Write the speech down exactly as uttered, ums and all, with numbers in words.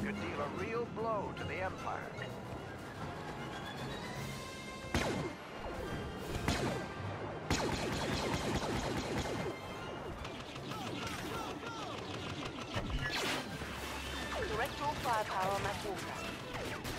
could deal a real blow to the Empire. Direct all firepower on that water.